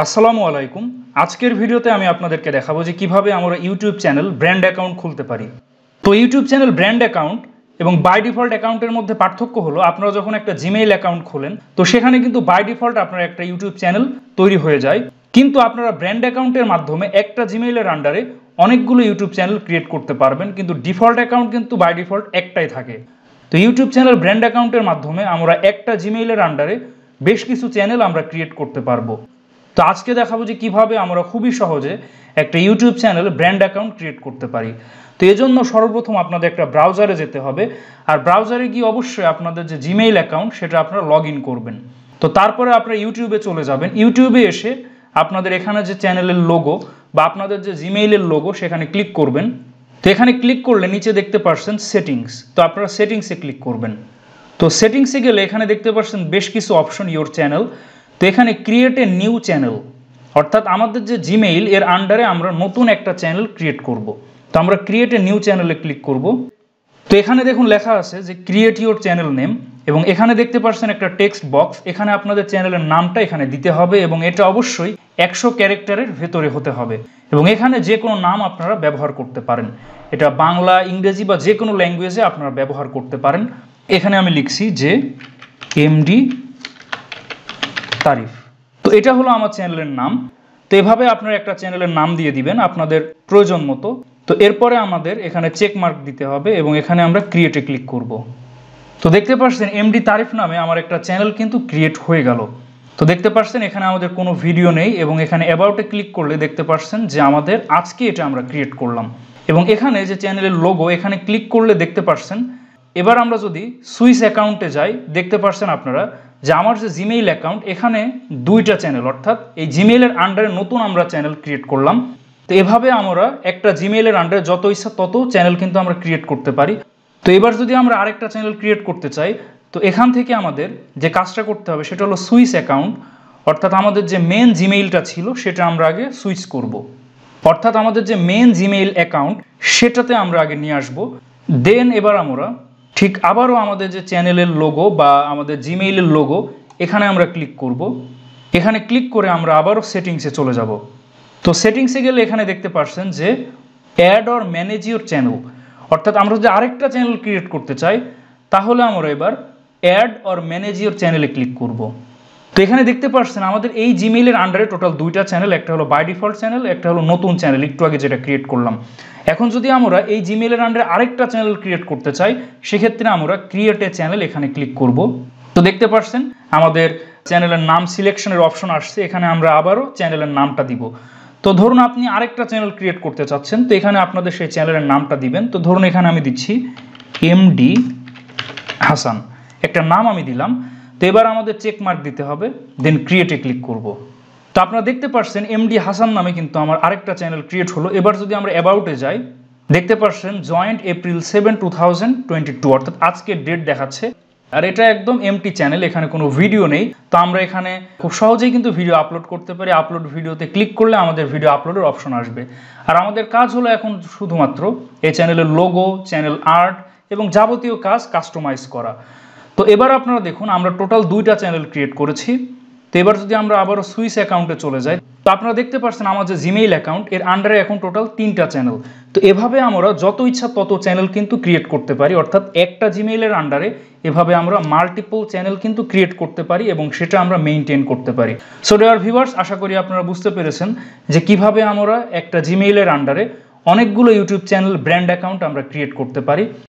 আসসালামু আলাইকুম। আজকের ভিডিওতে আমি আপনাদেরকে দেখাবো যে কিভাবে আমরা ইউটিউব চ্যানেল ব্র্যান্ড অ্যাকাউন্ট খুলতে পারি। তো ইউটিউব চ্যানেল ব্র্যান্ড অ্যাকাউন্ট এবং বাই ডিফল্ট অ্যাকাউন্টের মধ্যে পার্থক্য হলো আপনারা যখন একটা জিমেইল অ্যাকাউন্ট খোলেন তো সেখানে কিন্তু বাই ডিফল্ট আপনার একটা ইউটিউব চ্যানেল তৈরি হয়ে যায়, কিন্তু আপনারা ব্র্যান্ড অ্যাকাউন্টের মাধ্যমে একটা জিমেইলের আন্ডারে অনেকগুলো ইউটিউব চ্যানেল ক্রিয়েট করতে পারবেন, কিন্তু ডিফল্ট অ্যাকাউন্ট কিন্তু বাই ডিফল্ট একটাই থাকে। তো ইউটিউব চ্যানেল ব্র্যান্ড অ্যাকাউন্টের মাধ্যমে আমরা একটা জিমেইলের আন্ডারে বেশ কিছু চ্যানেল আমরা ক্রিয়েট করতে পারবো। তো আজকে দেখাবো যে কিভাবে আমরা খুবই সহজে একটা YouTube channel brand account create করতে পারি। তো এজন্য সর্বপ্রথম আপনাদের একটা ব্রাউজারে যেতে হবে, আর ব্রাউজারে গিয়ে অবশ্যই আপনাদের যে জিমেইল অ্যাকাউন্ট সেটা আপনারা লগ ইন করবেন। তো তারপরে আপনারা ইউটিউবে চলে যাবেন। ইউটিউবে এসে আপনাদের এখানে যে চ্যানেলের লোগো বা আপনাদের যে জিমেইলের লোগো সেখানে ক্লিক করবেন। তো এখানে ক্লিক করলে নিচে দেখতে পাচ্ছেন সেটিংস, তো আপনারা সেটিংসে ক্লিক করবেন। তো সেটিংসে গেলে এখানে দেখতে পাচ্ছেন বেশ কিছু অপশন ইওর চ্যানেল। তো এখানে ক্রিয়েট এ নিউ চ্যানেল, অর্থাৎ আমাদের যে জিমেইল এর আন্ডারে আমরা নতুন একটা চ্যানেল ক্রিয়েট করব। তো আমরা ক্রিয়েট এ নিউ চ্যানেলে ক্লিক করব। তো এখানে দেখুন লেখা আছে যে ক্রিয়েট ইউর চ্যানেল নেম, এবং এখানে দেখতে পাচ্ছেন একটা টেক্সট বক্স। এখানে আপনাদের চ্যানেলের নামটা এখানে দিতে হবে এবং এটা অবশ্যই 100 ক্যারেক্টারের ভেতরে হতে হবে, এবং এখানে যে কোনো নাম আপনারা ব্যবহার করতে পারেন। এটা বাংলা, ইংরেজি বা যে কোনো ল্যাঙ্গুয়েজে আপনারা ব্যবহার করতে পারেন। এখানে আমি লিখছি যে এমডি তারিফ। তো এটা হলো আমার চ্যানেলের নাম। তো এভাবে আপনারা একটা চ্যানেলের নাম দিয়ে দিবেন আপনাদের প্রয়োজন মতো। তো এরপরে আমাদের এখানে চেক মার্ক দিতে হবে এবং এখানে আমরা ক্রিয়েটে ক্লিক করব। তো দেখতে পাচ্ছেন এমডি তারিফ নামে আমার একটা চ্যানেল কিন্তু ক্রিয়েট হয়ে গেল। তো দেখতে পাচ্ছেন এখানে আমাদের কোনো ভিডিও নেই, এবং এখানে অ্যাবাউটে ক্লিক করলে দেখতে পাচ্ছেন যে আমাদের আজকে এটা আমরা ক্রিয়েট করলাম। এবং এখানে যে চ্যানেলের লোগো এখানে ক্লিক করলে দেখতে পাচ্ছেন। এবার আমরা যদি সুইচ অ্যাকাউন্টে যাই দেখতে পাচ্ছেন আপনারা যে আমার যে জিমেইল অ্যাকাউন্ট এখানে দুইটা চ্যানেল, অর্থাৎ এই জিমেইলের আন্ডারে নতুন আমরা চ্যানেল ক্রিয়েট করলাম। তো এভাবে আমরা একটা জিমেইলের আন্ডারে যত ইচ্ছা তত চ্যানেল কিন্তু আমরা ক্রিয়েট করতে পারি। তো এবার যদি আমরা আরেকটা চ্যানেল ক্রিয়েট করতে চাই তো এখান থেকে আমাদের যে কাজটা করতে হবে সেটা হলো সুইচ অ্যাকাউন্ট, অর্থাৎ আমাদের যে মেন জিমেইলটা ছিল সেটা আমরা আগে সুইচ করব। অর্থাৎ আমাদের যে মেন জিমেইল অ্যাকাউন্ট সেটাতে আমরা আগে নিয়ে আসবো। দেন এবার আমরা ঠিক আবারও আমাদের যে চ্যানেলের লোগো বা আমাদের জিমেইলের লোগো এখানে আমরা ক্লিক করব। এখানে ক্লিক করে আমরা আবারও সেটিংসে চলে যাব। তো সেটিংসে গেলে এখানে দেখতে পাচ্ছেন যে add or manage your channel, অর্থাৎ আমরা যদি আরেকটা চ্যানেল ক্রিয়েট করতে চাই তাহলে আমরা এবার অ্যাড অর ম্যানেজ ইউর চ্যানেলে ক্লিক করব। তো এখানে দেখতে পাচ্ছেন আমাদের এই জিমেইলের আন্ডারে টোটাল দুইটা চ্যানেল, একটা হলো বাই ডিফল্ট চ্যানেল, একটা হলো নতুন চ্যানেল একটু আগে যেটা ক্রিয়েট করলাম। এখন যদি আমরা এই জিমেইলের আন্ডারে আরেকটা চ্যানেল ক্রিয়েট করতে চাই সেক্ষেত্রে আমরা ক্রিয়েট এ চ্যানেল এখানে ক্লিক করব। তো দেখতে পাচ্ছেন আমাদের চ্যানেলের নাম সিলেকশনের অপশন আসছে, এখানে আমরা আবারও চ্যানেলের নামটা দিব। তো ধরুন আপনি আরেকটা চ্যানেল ক্রিয়েট করতে চাচ্ছেন, তো এখানে আপনাদের সেই চ্যানেলের নামটা দিবেন। তো ধরুন এখানে আমি দিচ্ছি এমডি হাসান, একটা নাম আমি দিলাম। তো এবার আমাদের চেক মার্ক দিতে হবে, দেন ক্রিয়েটে ক্লিক করব। তো আপনারা দেখতে পাচ্ছেন এমডি হাসান নামে কিন্তু আমার আরেকটা চ্যানেল ক্রিয়েট হলো। এবার যদি আমরা অ্যাবাউটে যাই দেখতে পাচ্ছেন জয়েন্ট এপ্রিল 7, 2022, অর্থাৎ আজকের ডেট দেখাচ্ছে। আর এটা একদম এমটি চ্যানেল, এখানে কোনো ভিডিও নেই। তো আমরা এখানে খুব সহজেই কিন্তু ভিডিও আপলোড করতে পারি। আপলোড ভিডিওতে ক্লিক করলে আমাদের ভিডিও আপলোডের অপশন আসবে। আর আমাদের কাজ হলো এখন শুধুমাত্র এই চ্যানেলের লোগো, চ্যানেল আর্ট এবং যাবতীয় কাজ কাস্টমাইজ করা। তো এবার আপনারা দেখুন আমরা টোটাল দুইটা চ্যানেল ক্রিয়েট করেছি। তো এবার যদি আমরা আবারও সুইচ অ্যাকাউন্টে চলে যাই তো আপনারা দেখতে পাচ্ছেন আমার যে জিমেইল অ্যাকাউন্ট এর আন্ডারে এখন টোটাল 3টা চ্যানেল। তো এভাবে আমরা যত ইচ্ছা তত চ্যানেল কিন্তু ক্রিয়েট করতে পারি, অর্থাৎ একটা জিমেইলের আন্ডারে এভাবে আমরা মাল্টিপল চ্যানেল কিন্তু ক্রিয়েট করতে পারি এবং সেটা আমরা মেইনটেইন করতে পারি। সো ডিয়ার ভিউয়ার্স, আশা করি আপনারা বুঝতে পেরেছেন যে কিভাবে আমরা একটা জিমেইলের আন্ডারে অনেকগুলো ইউটিউব চ্যানেল ব্র্যান্ড অ্যাকাউন্ট আমরা ক্রিয়েট করতে পারি।